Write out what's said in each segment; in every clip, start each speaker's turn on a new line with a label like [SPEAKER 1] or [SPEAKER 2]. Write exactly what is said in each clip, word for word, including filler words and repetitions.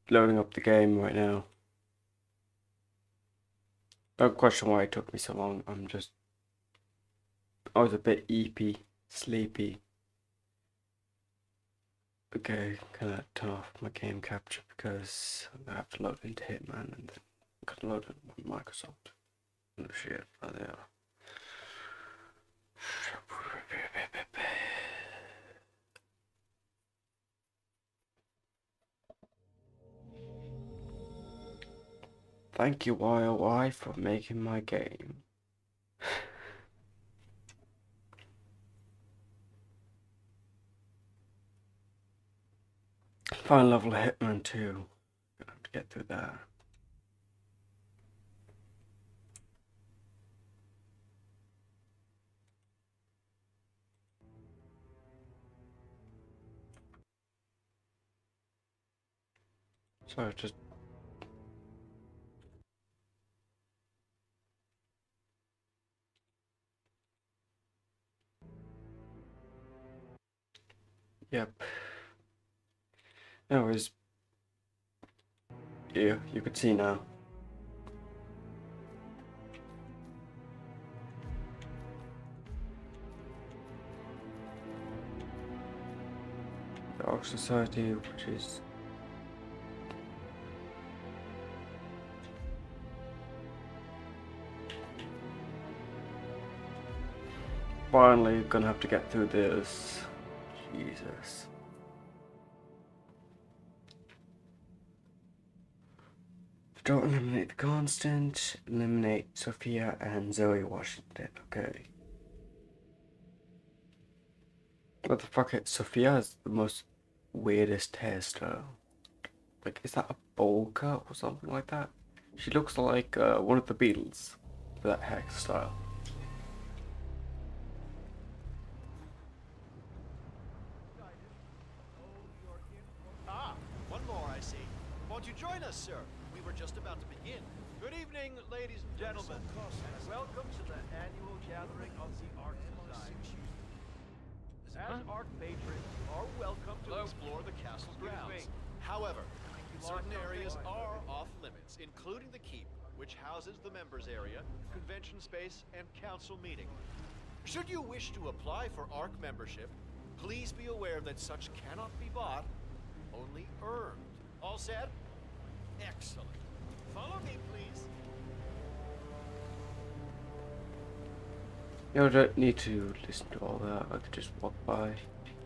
[SPEAKER 1] loading up the game right now. Don't question why it took me so long. I'm just, I was a bit eepy, sleepy. Okay, gonna turn off my game capture because I'm gonna have to load into Hitman and then I'm gonna load it on Microsoft. Oh shit, oh, they are. Thank you, Y O Y, for making my game. Final level Hitman two. Gonna have to get through that. So just yep. Anyways, yeah, you could see now. The Ark Society, which is finally gonna have to get through this. Jesus. Don't eliminate the constant, eliminate Sophia and Zoe Washington. Okay. What the fuck? Sophia is the most weirdest hairstyle. Like, is that a bowl cut or something like that? She looks like uh, one of the Beatles with that hairstyle.
[SPEAKER 2] Ah, one more, I see. Won't you join us, sir? We were just about to begin. Good evening, ladies and gentlemen. Welcome to the annual gathering of the Ark Society. As Ark patrons, you are welcome to explore the castle grounds. However, certain areas are off limits, including the keep, which houses the members area, convention space, and council meeting. Should you wish to apply for Ark membership, please be aware that such cannot be bought, only earned. All set? Excellent. Follow me, please.
[SPEAKER 1] You don't need to listen to all that. I could just walk by.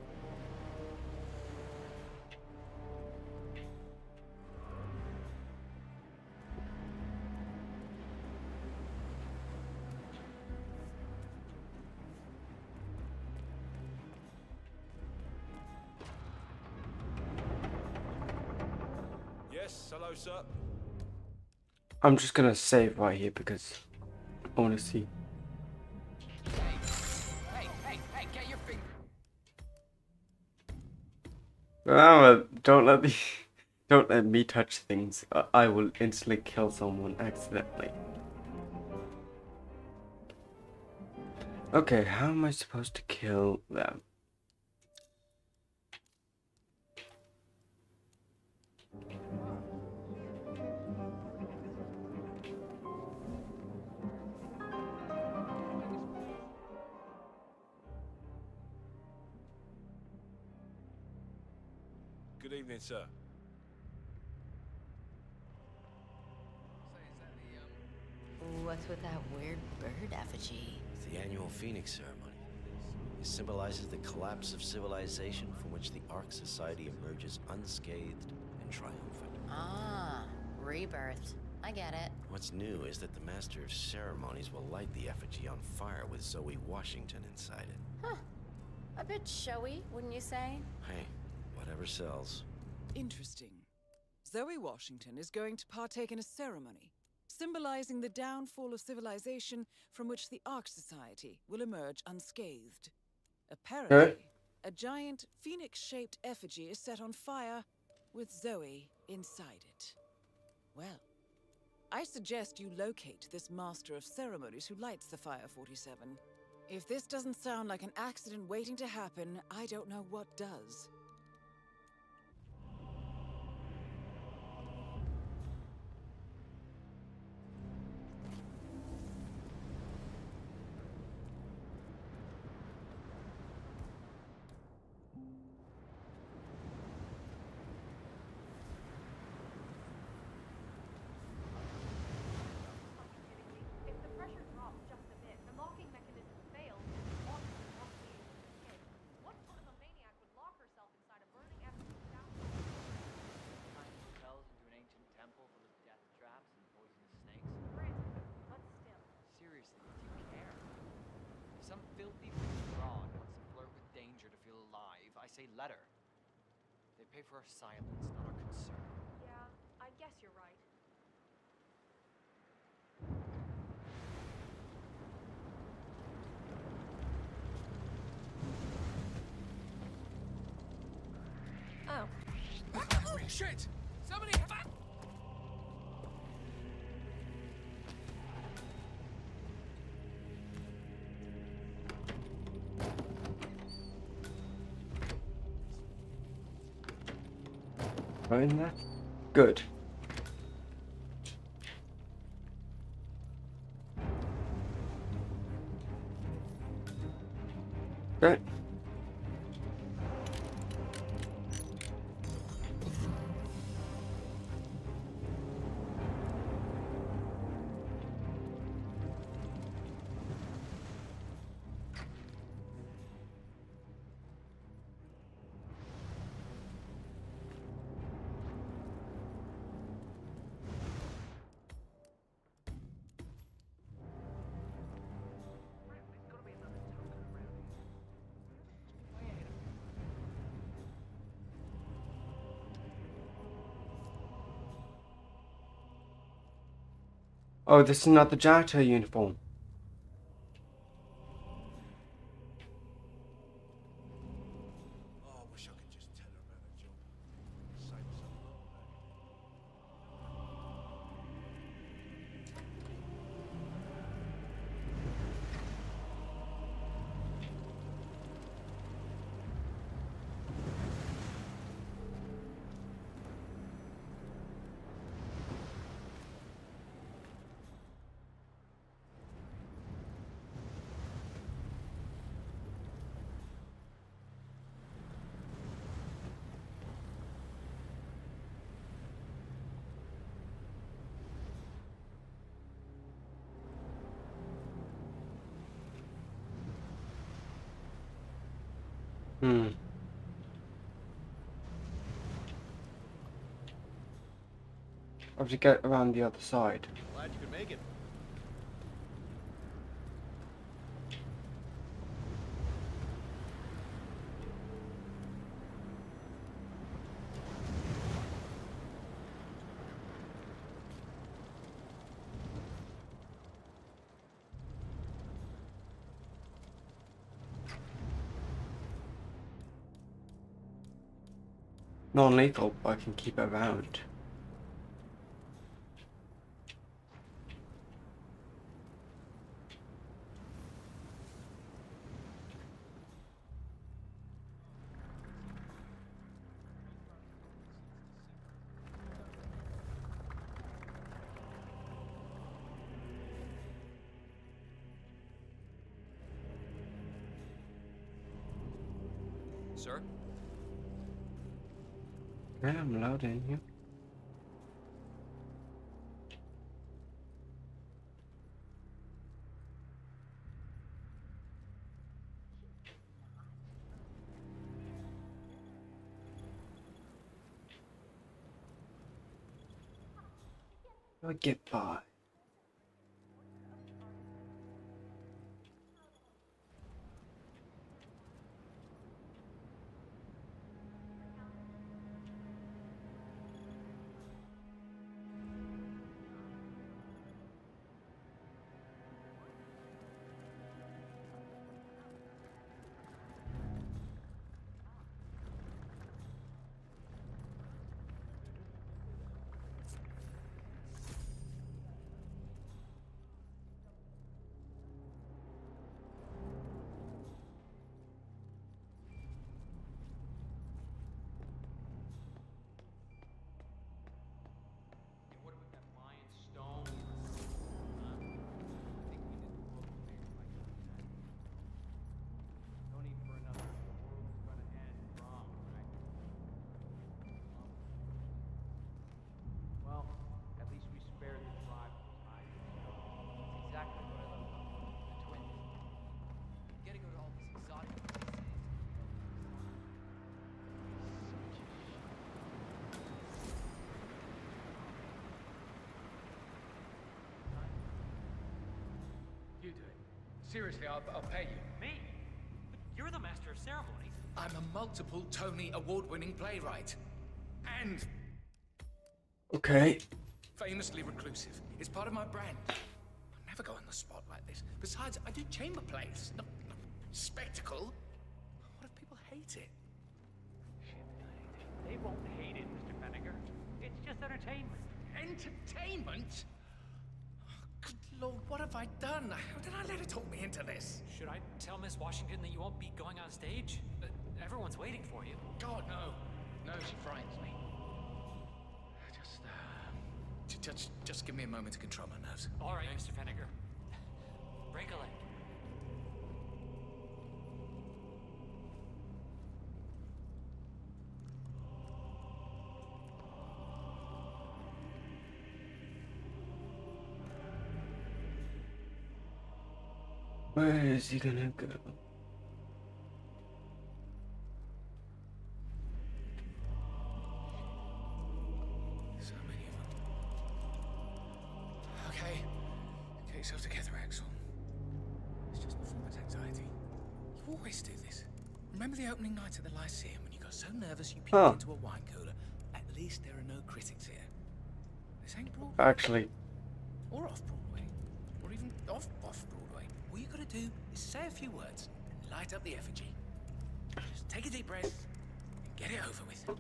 [SPEAKER 3] Yes, hello, sir.
[SPEAKER 1] I'm just gonna save right here because I want to see.
[SPEAKER 4] Hey, hey, hey, get your finger.
[SPEAKER 1] Ah, don't let me, don't let me touch things. I, I will instantly kill someone accidentally. Okay, how am I supposed to kill them?
[SPEAKER 3] Good evening, sir.
[SPEAKER 5] What's with that weird bird effigy?
[SPEAKER 6] It's the annual Phoenix ceremony. It symbolizes the collapse of civilization from which the Ark Society emerges unscathed and triumphant.
[SPEAKER 5] Ah, rebirth. I get it.
[SPEAKER 6] What's new is that the Master of Ceremonies will light the effigy on fire with Zoe Washington inside it.
[SPEAKER 5] Huh. A bit showy, wouldn't you say?
[SPEAKER 6] Hey, whatever sells.
[SPEAKER 7] Interesting. Zoe Washington is going to partake in a ceremony, symbolizing the downfall of civilization from which the Ark Society will emerge unscathed. Apparently, a giant phoenix-shaped effigy is set on fire with Zoe inside it. Well, I suggest you locate this Master of Ceremonies who lights the Fire forty-seven. If this doesn't sound like an accident waiting to happen, I don't know what does.
[SPEAKER 4] say letter. They pay for our silence, not our concern.
[SPEAKER 3] Yeah, I guess you're right.
[SPEAKER 5] Oh.
[SPEAKER 4] Oh, shit! Somebody...
[SPEAKER 1] Right in there? Good. Okay. Oh, this is not the janitor uniform.
[SPEAKER 2] Oh, I wish I could just tell her about her job. Save us a lot back.
[SPEAKER 1] Hmm. I have to get around the other side.
[SPEAKER 2] Glad you could make it.
[SPEAKER 1] Non-lethal, but I can keep it around.
[SPEAKER 4] Sir?
[SPEAKER 1] Yeah, I'm allowed in here. I get by.
[SPEAKER 4] What about that lion stone? Huh? I think we did the book thing like that. No need for another. The world is gonna end wrong, right? Well, at least we spared the tribe those eyes. That's exactly what I love about the twins. You gotta go to all these exotic places. You do it. Seriously, I'll, I'll pay you. Me? But
[SPEAKER 8] You're the master of ceremonies.
[SPEAKER 9] I'm a multiple Tony award-winning playwright. And
[SPEAKER 1] Okay.
[SPEAKER 9] famously reclusive. It's part of my brand. I never go on the spot like this. Besides, I do chamber plays. No, no spectacle. What if people hate it?
[SPEAKER 8] They won't hate it, Mister Fenniger. It's just entertainment.
[SPEAKER 9] Entertainment? Oh, good Lord, what have I done? How did I let her talk me into this?
[SPEAKER 8] Should I tell Miss Washington that you won't be going on stage? Uh, everyone's waiting for you.
[SPEAKER 9] God, no. No, she frightens me. Just, uh... j- Just, just give me a moment to control my nerves.
[SPEAKER 8] All right, Mister Fenniger. Break a leg.
[SPEAKER 1] Where is he gonna go?
[SPEAKER 9] So many of them. Okay. Get yourself together, Axel. It's just performance anxiety. You always do this. Remember the opening night at the Lyceum when you got so nervous you peeked
[SPEAKER 1] Huh.
[SPEAKER 9] into a wine cooler? At least there are no critics here. This ain't Broadway.
[SPEAKER 1] Actually,
[SPEAKER 9] Or off Broadway. Or even off off Broadway. All you gotta do is say a few words and light up the effigy. Just take a deep breath and get it over with.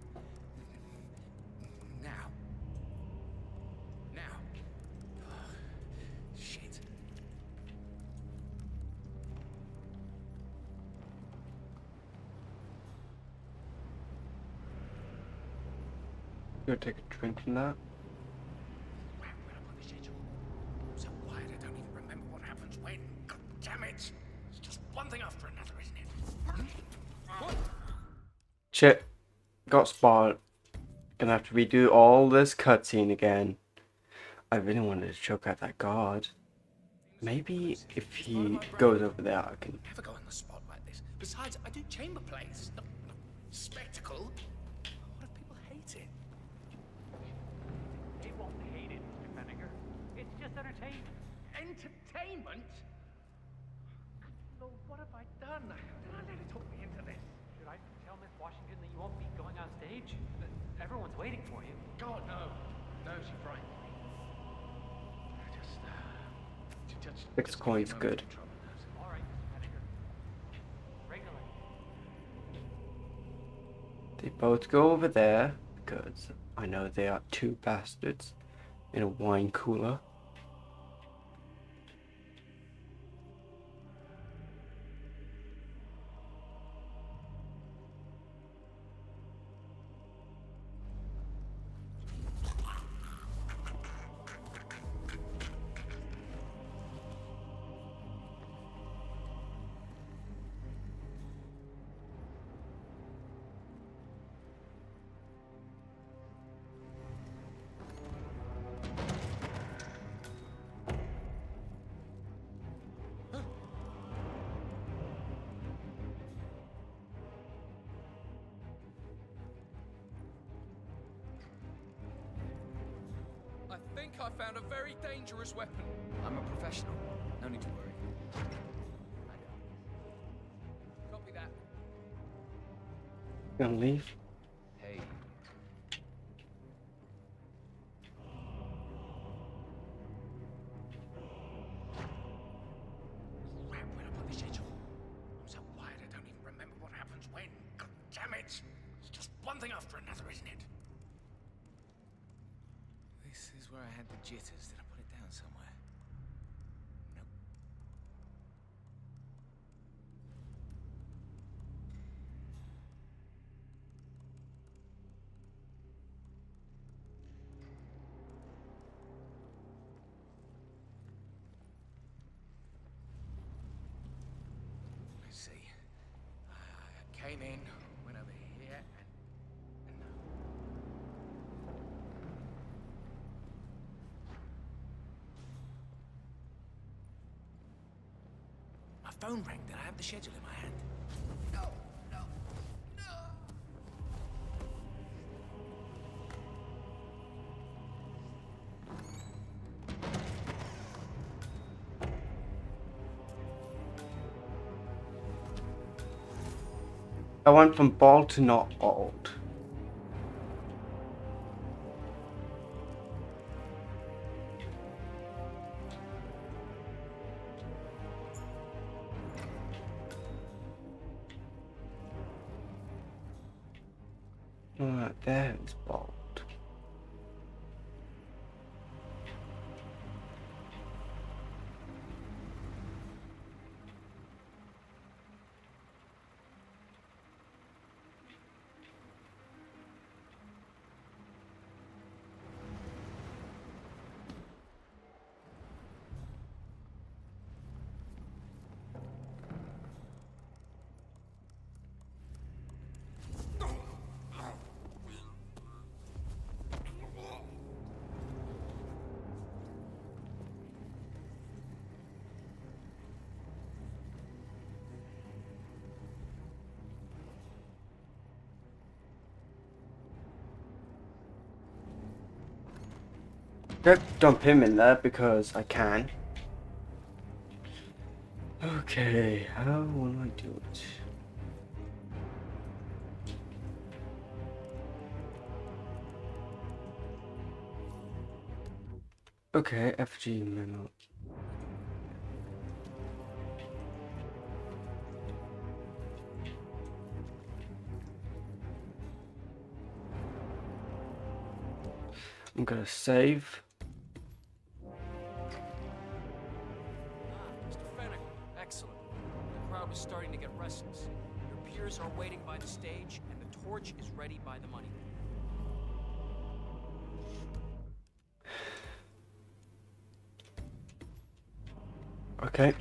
[SPEAKER 9] Now. Now. Oh, shit.
[SPEAKER 1] go take a drink from that.
[SPEAKER 9] Crap, we're up on the schedule. I'm so wired I don't even remember what happens when. God damn it! It's just one thing after another, isn't it? What?
[SPEAKER 1] Shit. Got spotted. Gonna have to redo all this cutscene again. I really wanted to choke out that guard. Maybe if he goes over there, I can.
[SPEAKER 9] Never go on the spot like this. Besides, I do chamber plays. No, no spectacle. What if people hate it?
[SPEAKER 8] They won't hate it, Mister Fenniger. It's just entertainment.
[SPEAKER 9] Entertainment? Good Lord, what have I done? How did I let her talk me into this?
[SPEAKER 8] Should I tell Miss Washington that you won't be going on stage? Uh, everyone's waiting for you.
[SPEAKER 9] God, no. No, she frightens me. I just, uh... j- just,
[SPEAKER 1] Six
[SPEAKER 9] just give me a
[SPEAKER 1] coins,
[SPEAKER 9] moment
[SPEAKER 1] good.
[SPEAKER 9] to control my nerves.
[SPEAKER 8] All right, Mister Fenniger. Break a leg.
[SPEAKER 1] They both go over there because I know they are two bastards in a wine cooler.
[SPEAKER 9] I think I found a very dangerous weapon.
[SPEAKER 10] I'm a professional. No need to worry.
[SPEAKER 9] Copy that.
[SPEAKER 1] Gonna leave.
[SPEAKER 10] Hey.
[SPEAKER 9] Crap, we're up on the schedule. I'm so wired I don't even remember what happens when. God damn it! It's just one thing after another, isn't it? This is where I had the jitters. Did I put it down somewhere? Nope. Let's see. I came in, went over here, and, and no. My phone rang. Did I have the schedule in my hand? No, no, no.
[SPEAKER 1] I went from bald to not bald. Alright, there is bald. Don't dump him in there because I can. Okay, how will I do it? Okay, F G memo. I'm gonna save.
[SPEAKER 10] Mister Fennec, excellent. The crowd is starting to get restless. Your peers are waiting by the stage, and the torch is ready by the money.
[SPEAKER 1] Okay.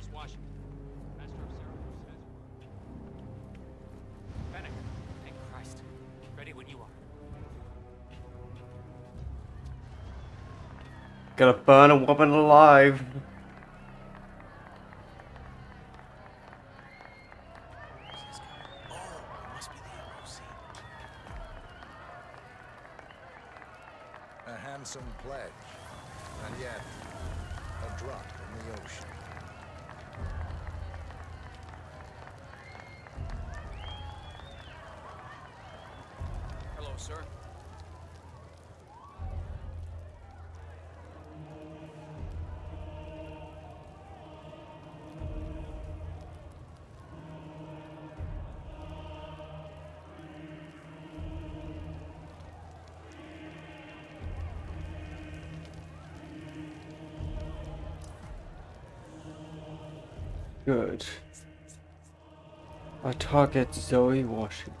[SPEAKER 10] Fennec, thank Christ. Ready when you are.
[SPEAKER 1] Gonna burn a woman alive.
[SPEAKER 11] A handsome pledge, and yet a drop in the ocean.
[SPEAKER 10] Hello, sir.
[SPEAKER 1] Good. Our target, Zoe Washington.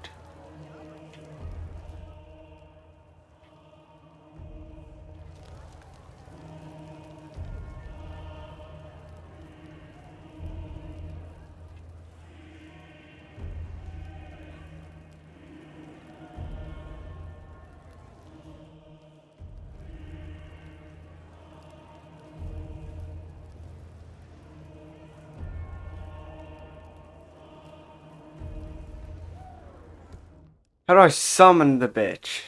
[SPEAKER 1] How do I summon the bitch?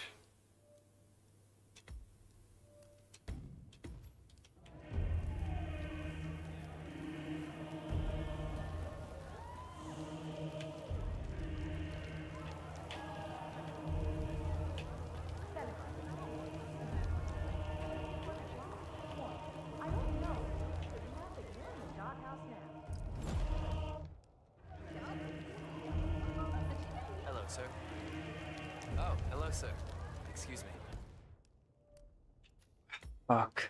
[SPEAKER 10] Hello, sir. Oh, hello, sir. Excuse me.
[SPEAKER 1] Fuck.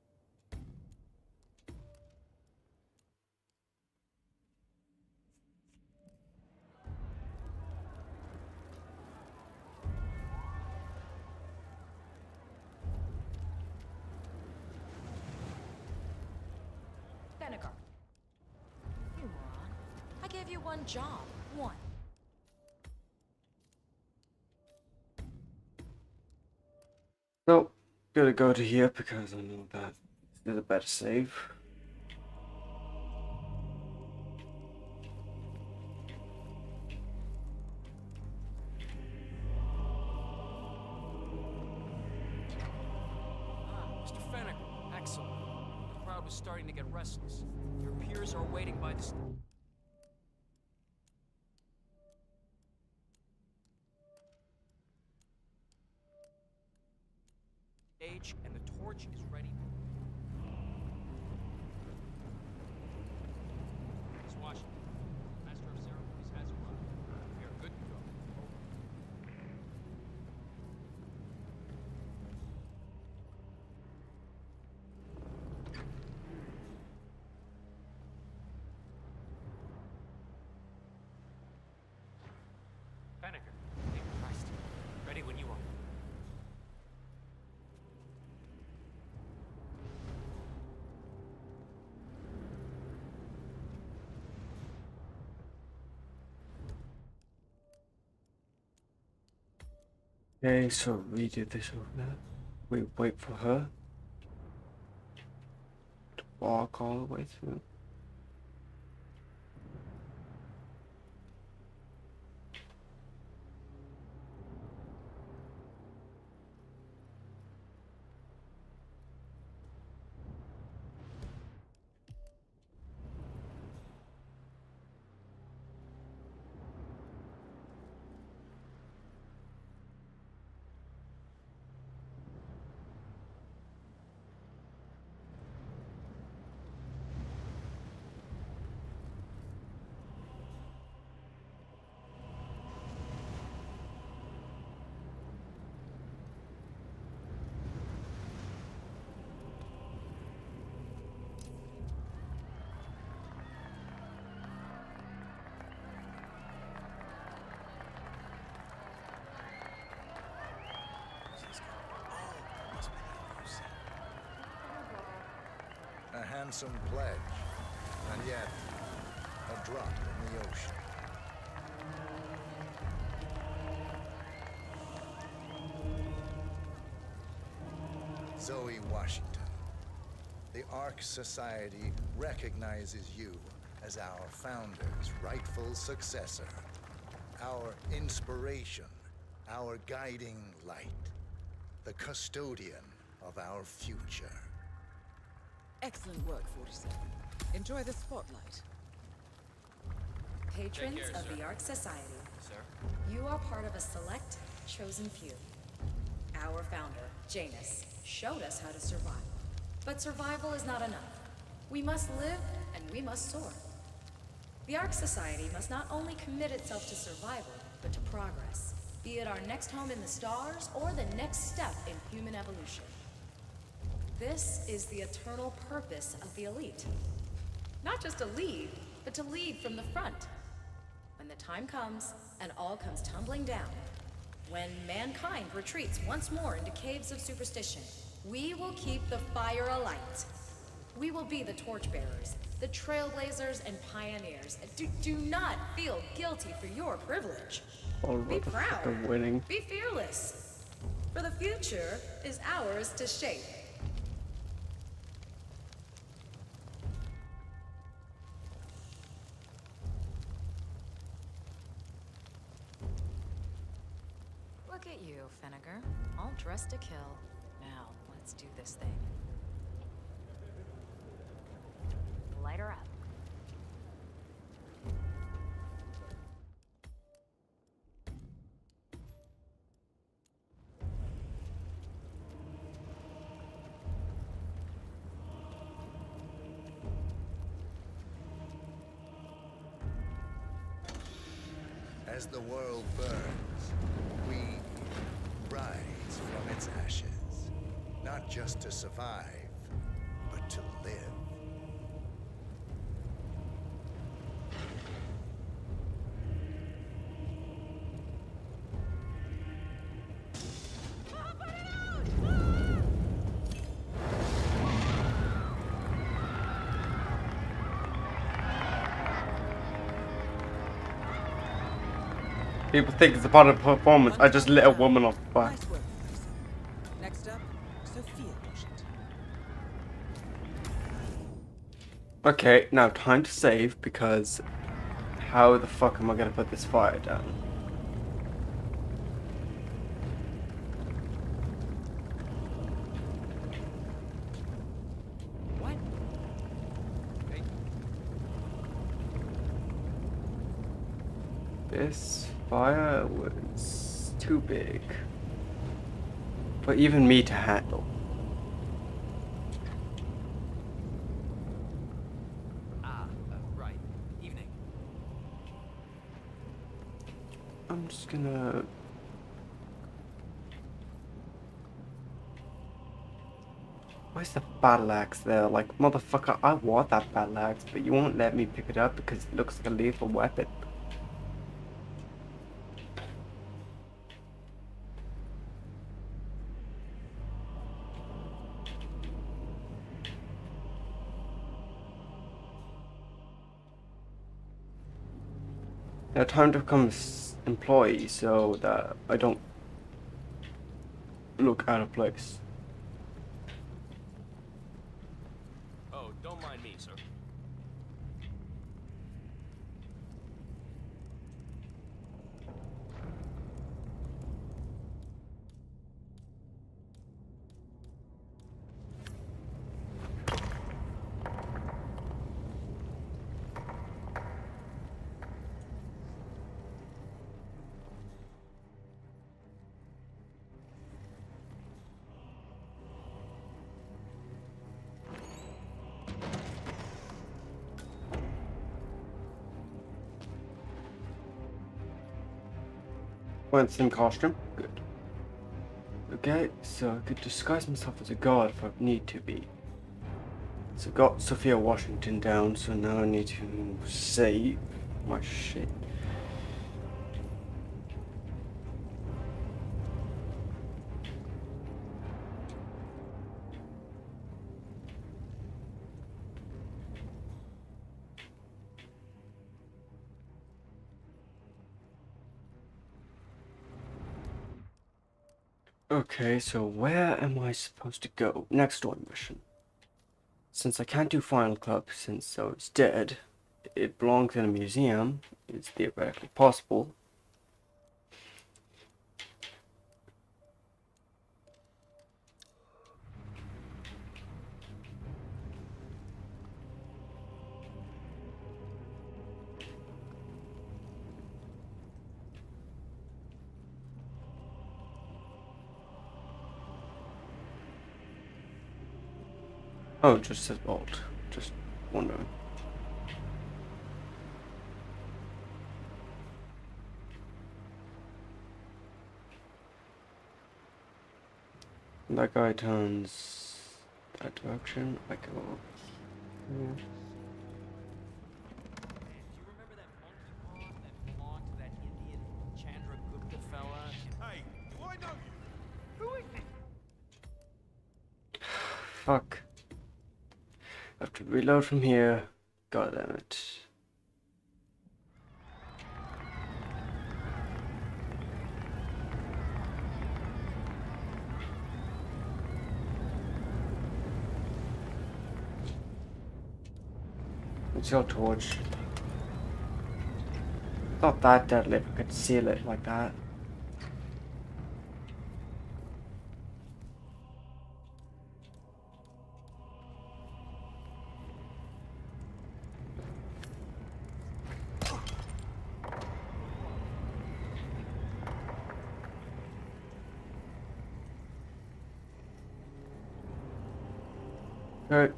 [SPEAKER 5] Benegar. You moron. I gave you one job. One.
[SPEAKER 1] So, gonna go to here because I know that is a better save.
[SPEAKER 10] Ah, Mister Fennec, excellent. The crowd was starting to get restless. Your peers are waiting by the st- stage, and the torch is ready. Miss Washington, Master of Ceremonies has arrived. We are good to go. Banneker, thank Christ. Ready when you are.
[SPEAKER 1] Okay, so we do this over there. We wait for her to walk all the way through.
[SPEAKER 11] A handsome pledge, and yet a drop in the ocean. Zoe Washington, the Ark Society recognizes you as our founder's rightful successor, our inspiration, our guiding light, the custodian of our future.
[SPEAKER 7] Excellent work, forty-seven. Enjoy the spotlight.
[SPEAKER 5] Patrons
[SPEAKER 10] care,
[SPEAKER 5] of
[SPEAKER 10] sir.
[SPEAKER 5] the Ark Society,
[SPEAKER 10] Sir?
[SPEAKER 5] you are part of a select, chosen few. Our founder, Janus, showed us how to survive. But survival is not enough. We must live, and we must soar. The Ark Society must not only commit itself to survival, but to progress. Be it our next home in the stars, or the next step in human evolution. This is the eternal purpose of the elite. Not just to lead, but to lead from the front. When the time comes, and all comes tumbling down, when mankind retreats once more into caves of superstition, we will keep the fire alight. We will be the torchbearers, the trailblazers and pioneers. Do, do not feel guilty for your privilege.
[SPEAKER 1] All
[SPEAKER 5] Be proud.
[SPEAKER 1] motherfucking winning.
[SPEAKER 5] Be fearless. For the future is ours to shape.
[SPEAKER 3] Look at you, Finnegar. All dressed to kill. Now, let's do this thing. Light her up.
[SPEAKER 11] As the world burns, we rise from its ashes. Not just to survive, but to live.
[SPEAKER 1] People think it's a part of the performance. I just lit a woman on fire.
[SPEAKER 7] Nice work, forty-seven. Next up, Sophia Washington.
[SPEAKER 1] Okay, now time to save because how the fuck am I gonna put this fire down?
[SPEAKER 7] What?
[SPEAKER 10] Hey,
[SPEAKER 1] This fire was too big for even me to handle.
[SPEAKER 10] Ah, uh, right. Evening.
[SPEAKER 1] I'm just gonna... Where's the battle axe there? Like, motherfucker, I want that battle axe, but you won't let me pick it up because it looks like a lethal weapon. Now, time to become an employee so that I don't look out of place.
[SPEAKER 10] Oh, don't mind me, sir.
[SPEAKER 1] Wearing the same costume? Good. Okay, so I could disguise myself as a guard if I need to be. So I got Sophia Washington down, so now I need to save my shit. Okay, so where am I supposed to go? Next door mission. Since I can't do Final Club since so it's dead, it belongs in a museum. It's theoretically possible. Oh, it just says vault. Just wondering. That guy turns that direction. I go. Yeah.
[SPEAKER 2] Hey, do I know you? Who is this?
[SPEAKER 1] Fuck. I have to reload from here. God damn it. It's your torch. Not that deadly if I could seal it like that. Okay.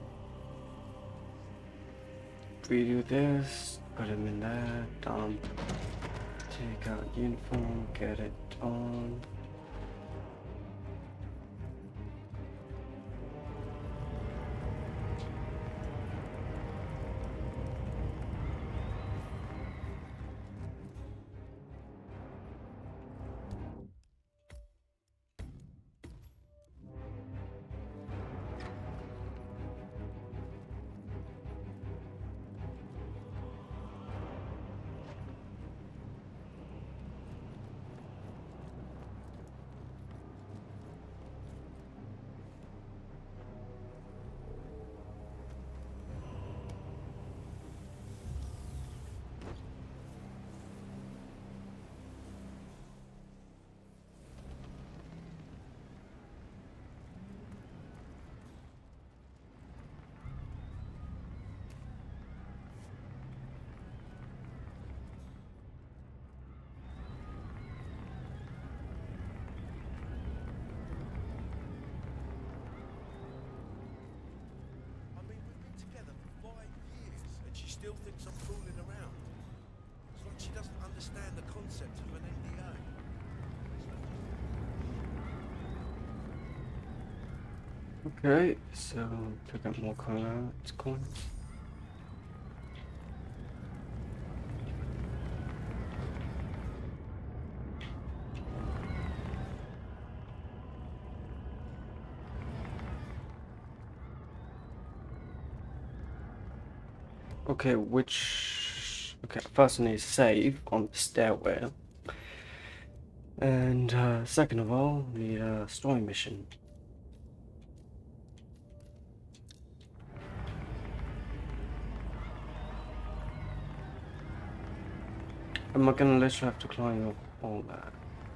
[SPEAKER 1] We do this, put him in there, dump, take out uniform, get it on.
[SPEAKER 6] still thinks I'm fooling around. It's like she doesn't understand the concept of an N D A.
[SPEAKER 1] Okay, so pick up more coins. coins. Okay, which... Okay, first I need to save on the stairwell. And uh, second of all, we need a story mission. Am I gonna literally have to climb up all that?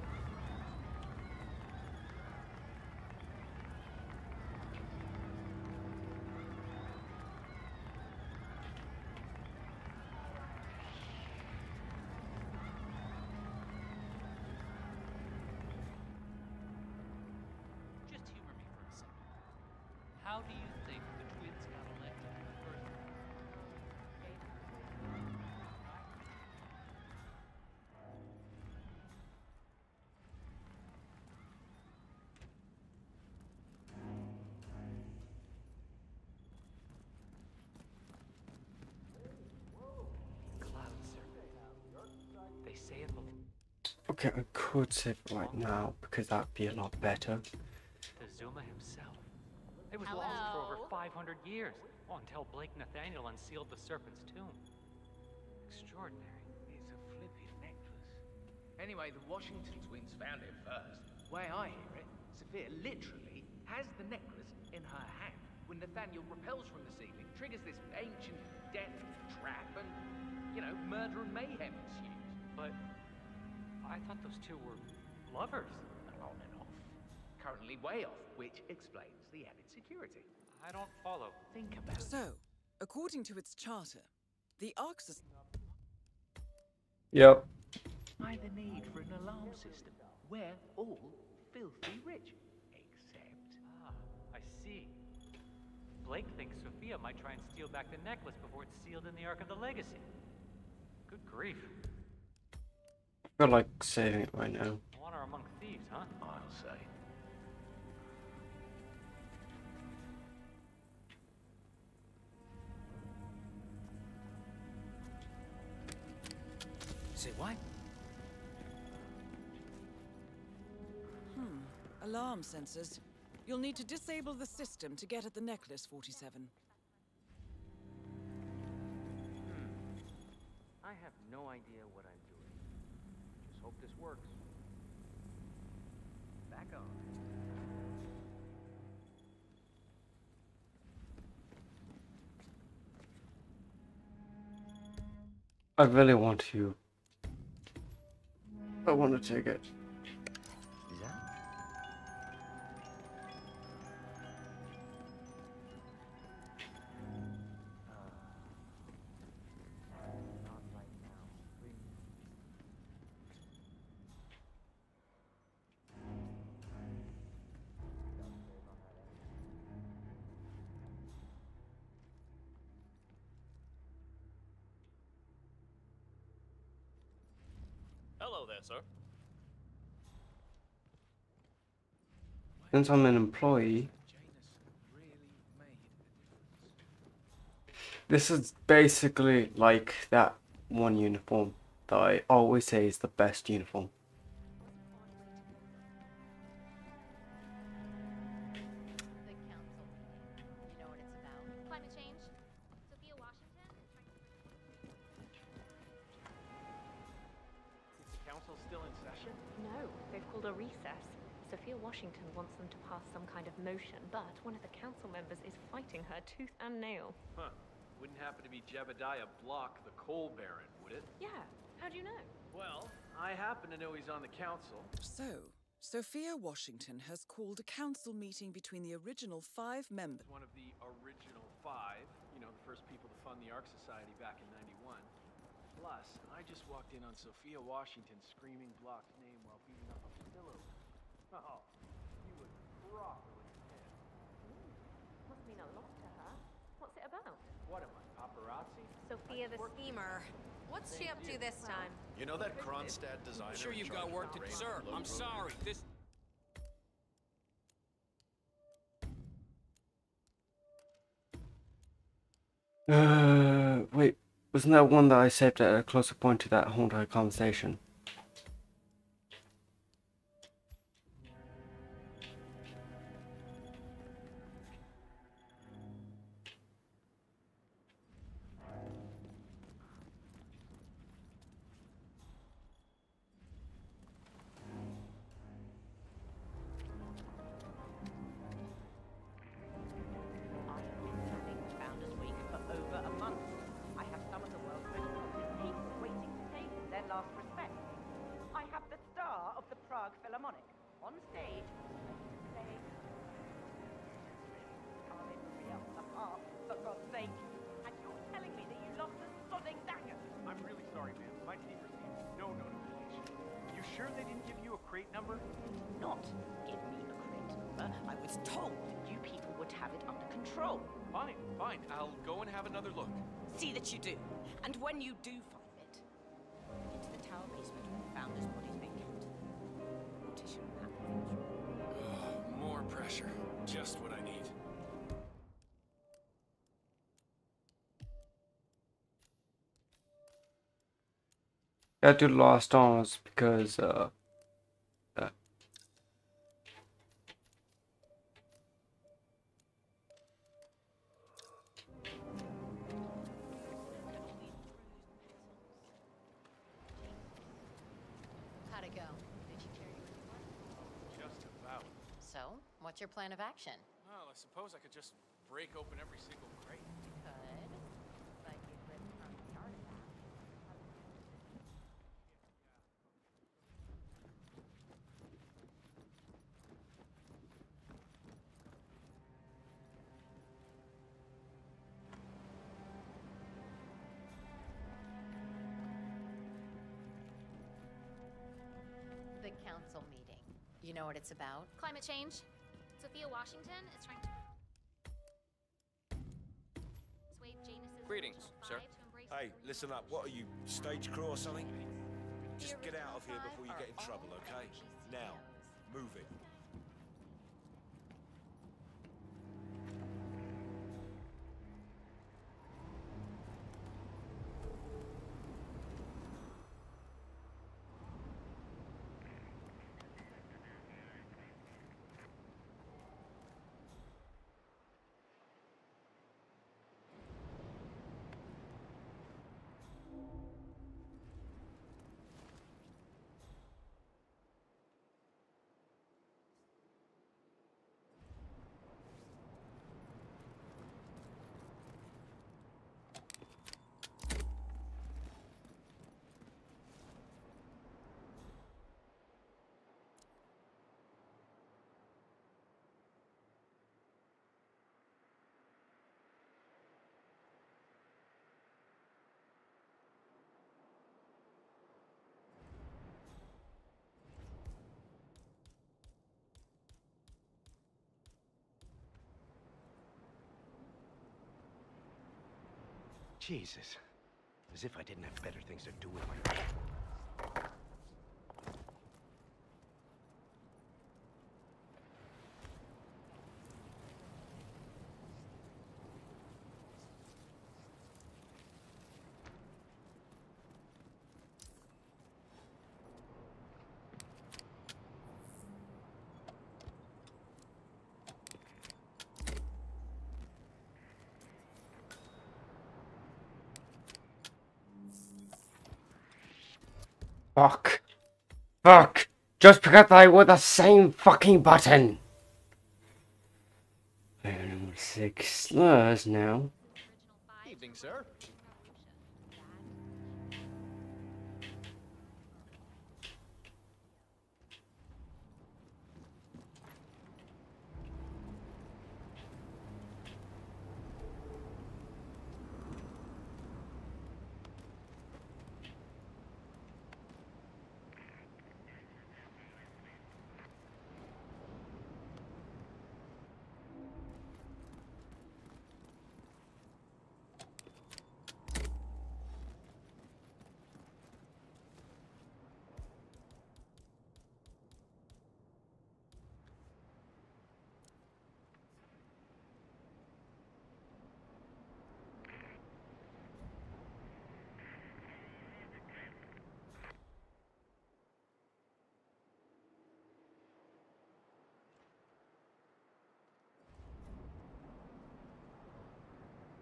[SPEAKER 8] Just humor me for a second. How do you think the twins got elected in the first place? Cloud survey. They say it will.
[SPEAKER 1] Okay, I could save it right now because that'd be a lot better.
[SPEAKER 8] The Zuma himself. It was lost for over five hundred years, well, until Blake Nathaniel unsealed the Serpent's tomb. Extraordinary.
[SPEAKER 9] It's a flippin' necklace. Anyway, the Washington twins found it first. Way I hear it, Sophia literally has the necklace in her hand when Nathaniel repels from the ceiling, triggers this ancient death trap, and, you know, murder and mayhem ensues.
[SPEAKER 8] But I thought those two were lovers.
[SPEAKER 9] On and off. Currently way off, which explains the added security.
[SPEAKER 8] I don't follow.
[SPEAKER 9] Think about it.
[SPEAKER 7] So, according to its charter, the Ark Society...
[SPEAKER 1] Yep.
[SPEAKER 9] Why the need for an alarm system? We're all filthy rich. Except...
[SPEAKER 8] Ah, I see. Blake thinks Sophia might try and steal back the necklace before it's sealed in the Ark of the Legacy. Good grief.
[SPEAKER 1] I feel like saving it right now.
[SPEAKER 8] Honor among thieves, huh?
[SPEAKER 9] I'll say. Say what?
[SPEAKER 7] Hmm. Alarm sensors. You'll need to disable the system to get at the necklace, forty-seven.
[SPEAKER 10] I have no idea what I'm doing. Just hope this works. Back on.
[SPEAKER 1] I really want to. I want to take it.
[SPEAKER 2] Hello there, sir.
[SPEAKER 1] Since I'm an employee, this is basically like that one uniform that I always say is the best uniform.
[SPEAKER 12] The council. You know what it's about? Climate change. Sophia Washington is trying to...
[SPEAKER 2] Is the council still in session?
[SPEAKER 13] No, they've called a recess. Sophia Washington wants them to pass some kind of motion, but one of the council members is fighting her tooth and nail.
[SPEAKER 2] Huh. Wouldn't happen to be Jebediah Block, the coal baron, would it?
[SPEAKER 13] Yeah, how do you know?
[SPEAKER 2] Well, I happen to know he's on the council.
[SPEAKER 7] So, Sophia Washington has called a council meeting between the original five members.
[SPEAKER 2] One of the original five, you know, the first people to fund the Ark Society back in ninety-one. Plus, I just walked in on Sophia Washington screaming Block's name while beating up a pillow. Oh, you would properly pissed.
[SPEAKER 13] Must mean a lot to her. What's it about?
[SPEAKER 2] What am I, paparazzi?
[SPEAKER 13] So
[SPEAKER 14] Sophia the schemer. What's she up to this time?
[SPEAKER 2] You know that Kronstadt designer?
[SPEAKER 10] I'm sure you've got work to do. Sir, I'm sorry. This.
[SPEAKER 1] Uh, wait, wasn't that one that I saved at a closer point to that whole entire conversation?
[SPEAKER 15] Founders Week for over a month. I have some of the world's most popular people waiting to pay their last respects. I have the star of the Prague Philharmonic on stage, playing Carmen Maria on the harp, for God's sake. And you're telling me that you lost the sodding dagger?
[SPEAKER 2] I'm really sorry, ma'am. My team received no notification. You sure they didn't give you a crate number?
[SPEAKER 15] Not give me a crate number. I was told you people would have it under control.
[SPEAKER 10] Fine, fine. I'll go and have another look.
[SPEAKER 15] See that you do. And when you do find it, into the tower basement where the founder's body's been kept. Morticia will have things.
[SPEAKER 10] More pressure. Just what I need.
[SPEAKER 1] I do Lost Arms because uh, uh
[SPEAKER 3] How'd it go? Did you carry your report?
[SPEAKER 10] Just about.
[SPEAKER 3] So, what's your plan of action?
[SPEAKER 10] Well, I suppose I could just break open every single crate.
[SPEAKER 3] Could, but you'd rip from the artifact. The council meeting. You know what it's about?
[SPEAKER 12] Climate change. Sophia Washington is trying to persuade Janus's
[SPEAKER 6] Greetings,
[SPEAKER 12] original
[SPEAKER 6] sir.
[SPEAKER 12] five to embrace
[SPEAKER 6] Hey,
[SPEAKER 12] the
[SPEAKER 6] listen up. What are you, stage crew or something? Just get out of here before you get in trouble, okay? Now, move it.
[SPEAKER 16] Jesus. As if I didn't have better things to do with my life.
[SPEAKER 1] Fuck. Fuck. Just because I were the same fucking button. Six slurs now.
[SPEAKER 2] Evening, sir.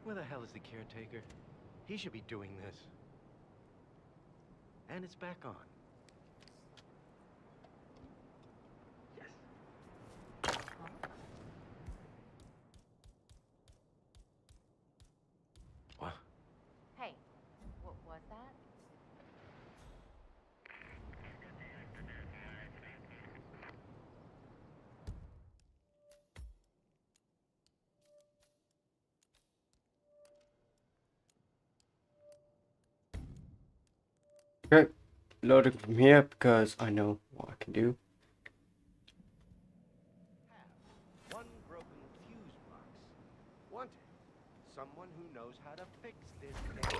[SPEAKER 16] Where the hell is the caretaker? He should be doing this. And it's back on. Yes. What?
[SPEAKER 12] Hey, what was that?
[SPEAKER 1] Okay, loading from here because I know what I can do.
[SPEAKER 16] One broken fuse box. Wanted. Someone who knows how to fix this thing.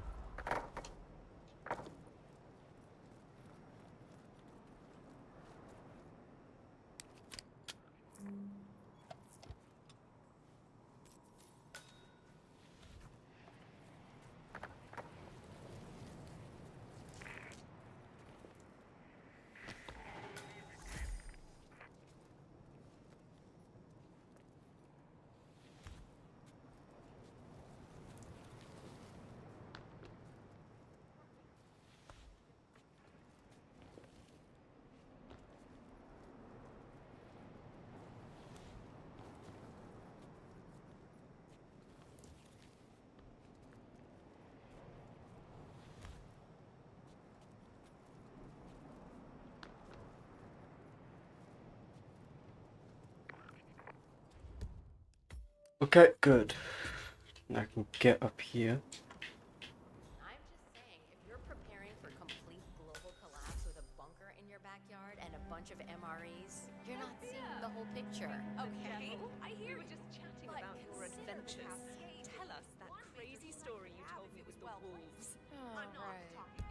[SPEAKER 1] Okay, good. I can get up here.
[SPEAKER 5] I'm just saying, if you're preparing for complete global collapse with a bunker in your backyard and a bunch of M R Es, you're not seeing the whole picture.
[SPEAKER 14] Okay, I hear
[SPEAKER 13] We were
[SPEAKER 14] you.
[SPEAKER 13] just chatting
[SPEAKER 14] But
[SPEAKER 13] about your
[SPEAKER 14] consider the
[SPEAKER 13] adventures.
[SPEAKER 14] cascade.
[SPEAKER 13] Tell us that
[SPEAKER 14] One
[SPEAKER 13] crazy
[SPEAKER 14] reason
[SPEAKER 13] story you
[SPEAKER 14] have
[SPEAKER 13] told
[SPEAKER 14] if
[SPEAKER 13] me
[SPEAKER 14] it
[SPEAKER 13] with
[SPEAKER 14] was
[SPEAKER 13] the
[SPEAKER 14] well
[SPEAKER 13] wolves.
[SPEAKER 3] Oh,
[SPEAKER 14] I'm not
[SPEAKER 3] right.
[SPEAKER 14] talking.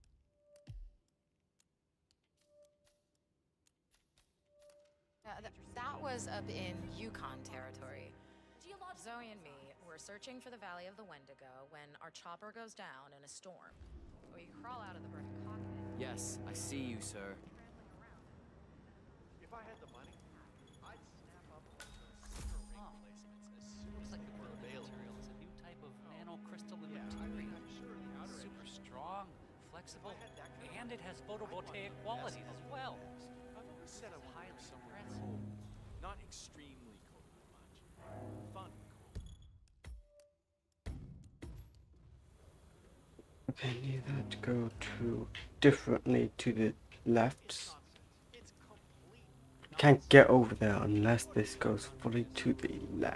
[SPEAKER 3] Uh, th- that was up in Yukon territory.
[SPEAKER 14] Geological
[SPEAKER 3] Zoe and me were searching for the Valley of the Wendigo when our chopper goes down in a storm. We crawl out of the burning cockpit.
[SPEAKER 10] Yes, I see you, sir.
[SPEAKER 2] If I had the money, I'd snap up one of those super ring placements as soon as
[SPEAKER 8] Looks like
[SPEAKER 2] they
[SPEAKER 8] the
[SPEAKER 2] were
[SPEAKER 8] building
[SPEAKER 2] available.
[SPEAKER 8] material is a new type of nanocrystalline
[SPEAKER 2] Yeah, I
[SPEAKER 8] material.
[SPEAKER 2] mean, I'm sure the outer edge
[SPEAKER 8] Super
[SPEAKER 2] is
[SPEAKER 8] strong, flexible,
[SPEAKER 2] If I had that kind of
[SPEAKER 8] and it has
[SPEAKER 2] I'd
[SPEAKER 8] photovoltaic
[SPEAKER 2] want the
[SPEAKER 8] qualities
[SPEAKER 2] best
[SPEAKER 8] as
[SPEAKER 2] of
[SPEAKER 8] well.
[SPEAKER 2] the best. I've always said I
[SPEAKER 8] This is
[SPEAKER 2] want to
[SPEAKER 8] highly
[SPEAKER 2] live somewhere
[SPEAKER 8] impressive.
[SPEAKER 2] cold. Not extremely cold, much. Fun cold.
[SPEAKER 1] I need that to go to differently to the left.
[SPEAKER 2] It's complete.
[SPEAKER 1] Can't get over there unless this goes fully to the left.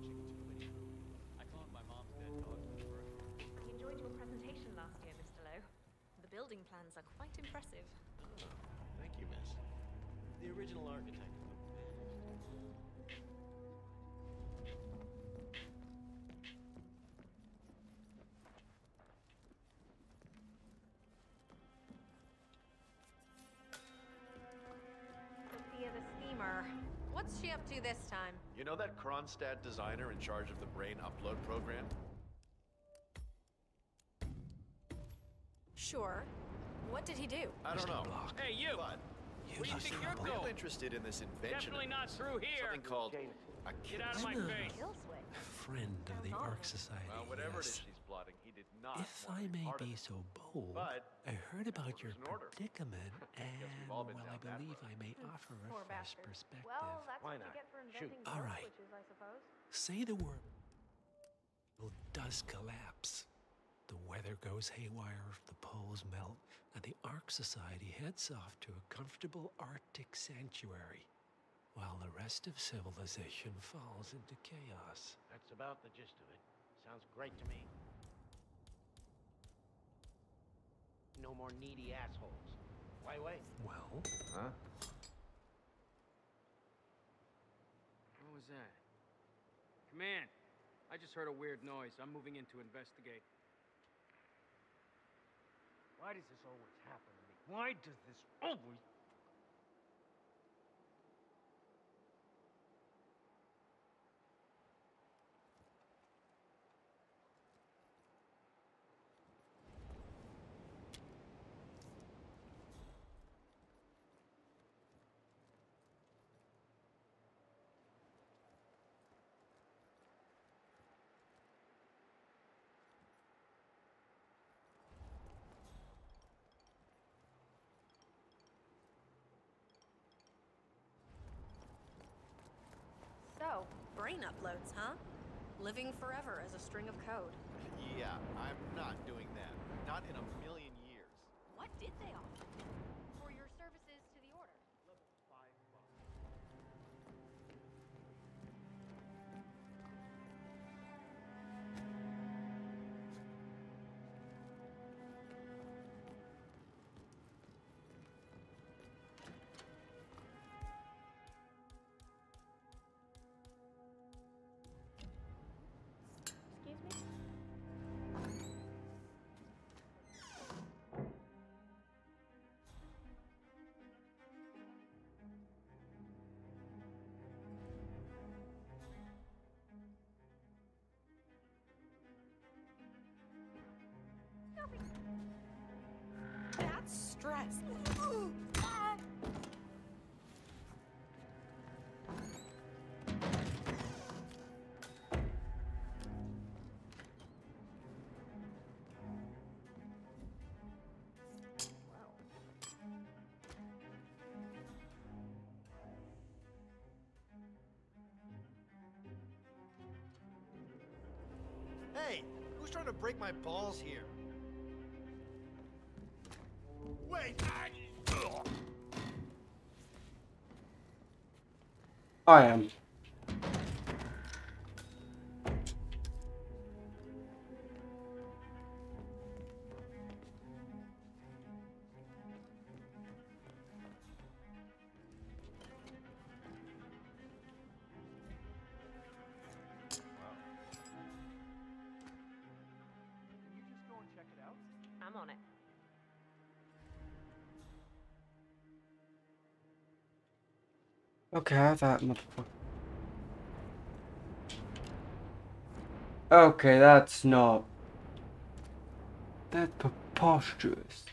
[SPEAKER 8] I cloned my mom's dead dog for the birthday.
[SPEAKER 13] I enjoyed your presentation last year, Mister Lowe. The building plans are quite impressive.
[SPEAKER 6] Oh, thank you, miss.
[SPEAKER 2] The original architect.
[SPEAKER 14] Sophia the schemer. What's she up to this time?
[SPEAKER 2] You know that Kronstadt designer in charge of the brain upload program?
[SPEAKER 5] Sure. What did he do?
[SPEAKER 2] I don't know.
[SPEAKER 8] Hey, you!
[SPEAKER 2] But
[SPEAKER 8] Where do you think you're
[SPEAKER 2] I'm real
[SPEAKER 8] going?
[SPEAKER 2] interested in this invention.
[SPEAKER 8] Definitely
[SPEAKER 2] of
[SPEAKER 8] not
[SPEAKER 2] yours.
[SPEAKER 8] through here.
[SPEAKER 2] Something called a
[SPEAKER 8] Get out of my
[SPEAKER 17] I'm a
[SPEAKER 8] face.
[SPEAKER 17] friend of the Ark Society.
[SPEAKER 2] Well, whatever it
[SPEAKER 17] yes.
[SPEAKER 2] is she's plotting, he did not.
[SPEAKER 17] If
[SPEAKER 2] want
[SPEAKER 17] I
[SPEAKER 2] to be
[SPEAKER 17] may
[SPEAKER 2] part of
[SPEAKER 17] be
[SPEAKER 2] it.
[SPEAKER 17] so bold,
[SPEAKER 2] But
[SPEAKER 17] I heard about your
[SPEAKER 2] orders an order.
[SPEAKER 17] predicament, and
[SPEAKER 2] we've all been
[SPEAKER 17] well, I
[SPEAKER 2] down that
[SPEAKER 17] believe
[SPEAKER 2] road.
[SPEAKER 17] I may offer a
[SPEAKER 14] Poor
[SPEAKER 17] fresh
[SPEAKER 14] bastard.
[SPEAKER 17] perspective.
[SPEAKER 14] Well, that's
[SPEAKER 16] Why
[SPEAKER 14] what
[SPEAKER 16] not?
[SPEAKER 14] you get for
[SPEAKER 16] Shoot.
[SPEAKER 14] inventing
[SPEAKER 17] All
[SPEAKER 14] code
[SPEAKER 17] right.
[SPEAKER 14] switches, I suppose.
[SPEAKER 17] Say the word does collapse. The weather goes haywire, the poles melt, and the Ark Society heads off to a comfortable Arctic sanctuary, while the rest of civilization falls into chaos.
[SPEAKER 16] That's about the gist of it. Sounds great to me. No more needy assholes. Why wait?
[SPEAKER 17] Well,
[SPEAKER 16] Huh?
[SPEAKER 10] What was that? Command, I just heard a weird noise. I'm moving in to investigate.
[SPEAKER 9] Why does this always happen to me? Why does this always...
[SPEAKER 14] brain uploads, huh? Living forever as a string of code.
[SPEAKER 2] Yeah, I'm not doing that. Not in a million years.
[SPEAKER 12] What did they offer? For your services to the Order.
[SPEAKER 2] Level five bucks.
[SPEAKER 13] Excuse me?
[SPEAKER 14] That's stress.
[SPEAKER 2] Hey, who's trying to break my balls here? Wait! I...
[SPEAKER 1] I am.
[SPEAKER 2] Can you just go and check it out?
[SPEAKER 13] I'm on it.
[SPEAKER 1] Okay, that motherfucker. Okay, that's not. That's preposterous.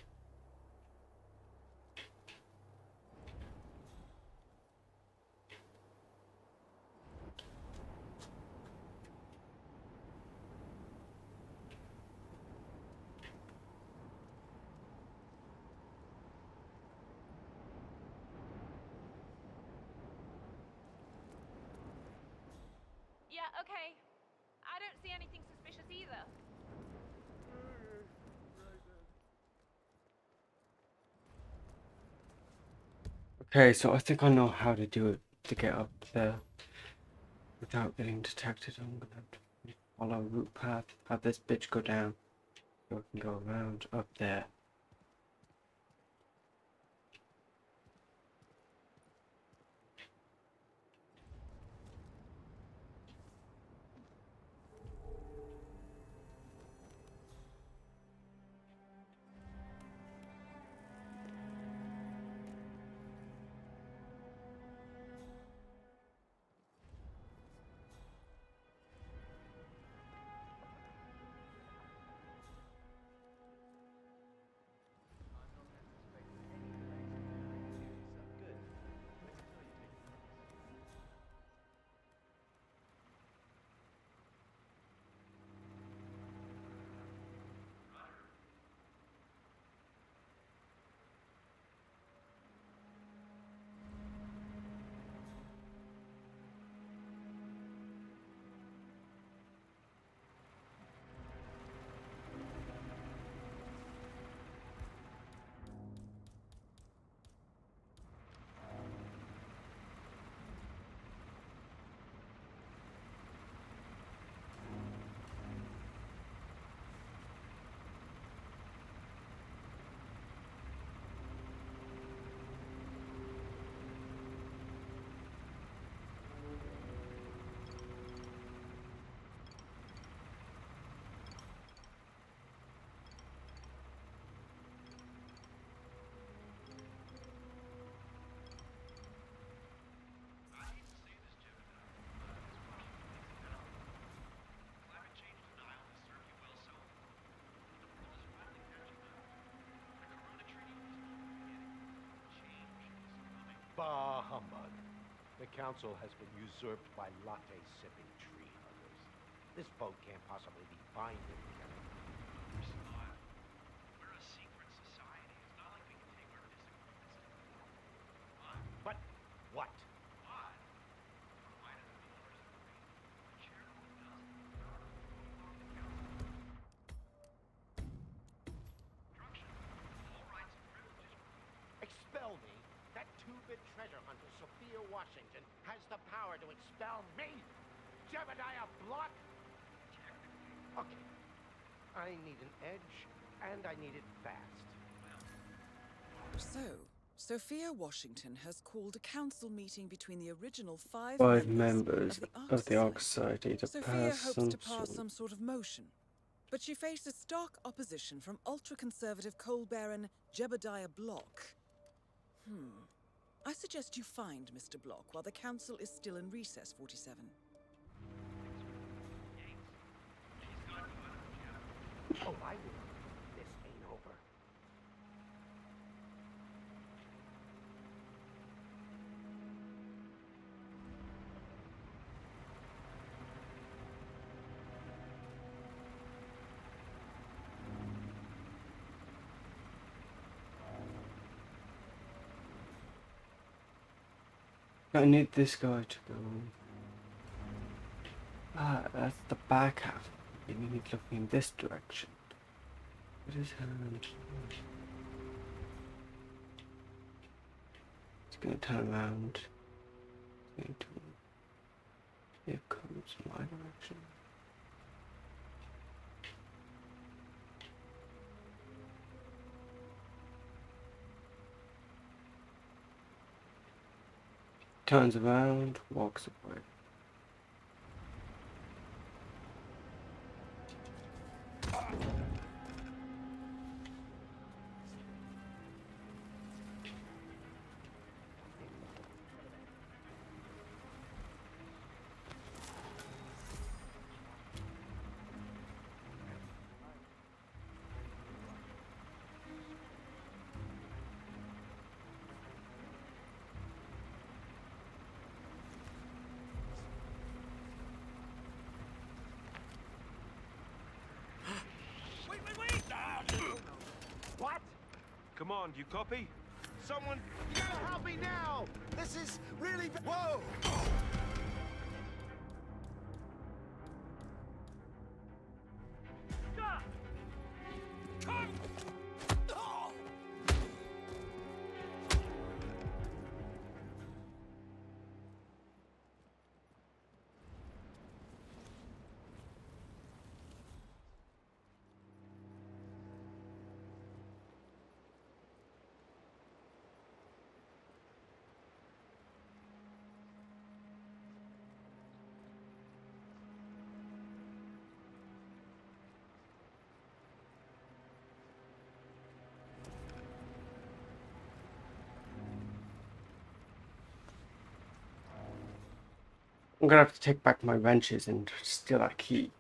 [SPEAKER 13] Yeah, okay. I don't see anything suspicious either.
[SPEAKER 1] Okay, so I think I know how to do it to get up there without getting detected. I'm gonna have to follow a route path, have this bitch go down, so I can go around up there.
[SPEAKER 16] Bah humbug. The council has been usurped by latte-sipping tree huggers. This vote can't possibly be binding.
[SPEAKER 2] We're a secret society. It's not like we can take our disagreements to court.
[SPEAKER 16] But what?
[SPEAKER 2] What? Why doesn't the owners agree?
[SPEAKER 16] private treasure hunter Sophia Washington has the power to expel me, Jebediah Block? Okay. I need an edge, and I need it fast.
[SPEAKER 7] So, Sophia Washington has called a council meeting between the original five,
[SPEAKER 1] Five
[SPEAKER 7] members,
[SPEAKER 1] members
[SPEAKER 7] of the Ark
[SPEAKER 1] of the Ark
[SPEAKER 7] Society.
[SPEAKER 1] Society to
[SPEAKER 7] Sophia
[SPEAKER 1] pass
[SPEAKER 7] hopes
[SPEAKER 1] some
[SPEAKER 7] to pass
[SPEAKER 1] sort.
[SPEAKER 7] some sort of motion, but she faces stark opposition from ultra-conservative coal baron Jebediah Block. Hmm. I suggest you find Mister Block while the council is still in recess, forty-seven.
[SPEAKER 16] Oh, I will. This ain't over.
[SPEAKER 1] I need this guy to go. Ah, that's the back half. We need to look in this direction. What is hand? It's gonna turn around. It's going to... Here comes my direction. Turns around, walks away.
[SPEAKER 16] What?
[SPEAKER 18] Come on, do you copy?
[SPEAKER 16] Someone, you gotta help me now! This is really b- Whoa!
[SPEAKER 1] I'm gonna have to take back my wrenches and steal that key.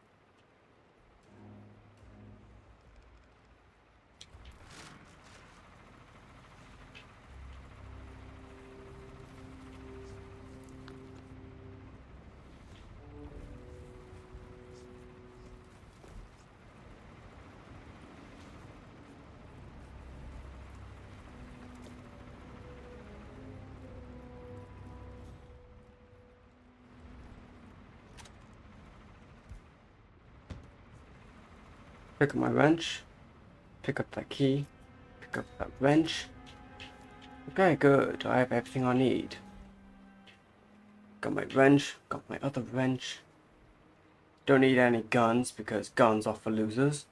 [SPEAKER 1] Pick up my wrench, pick up that key, pick up that wrench. Okay, good. I have everything I need. Got my wrench, got my other wrench. Don't need any guns because guns are for losers.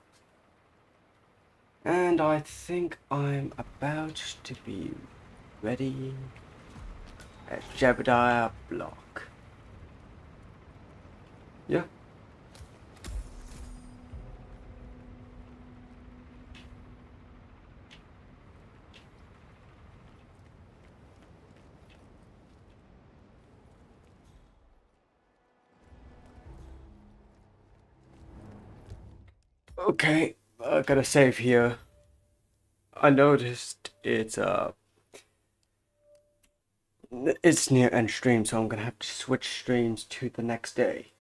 [SPEAKER 1] And I think I'm about to be ready at Jebediah Block. Yeah. Okay, I gotta save here. I noticed it's uh it's near end stream, so I'm gonna have to switch streams to the next day.